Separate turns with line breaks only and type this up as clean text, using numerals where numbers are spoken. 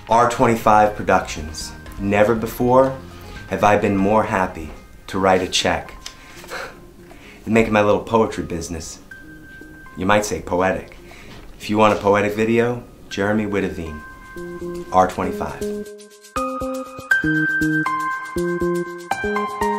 R25 Productions. Never before have I been more happy to write a check and make it my little poetry business. You might say poetic. If you want a poetic video, Jeremy Witteveen, R25.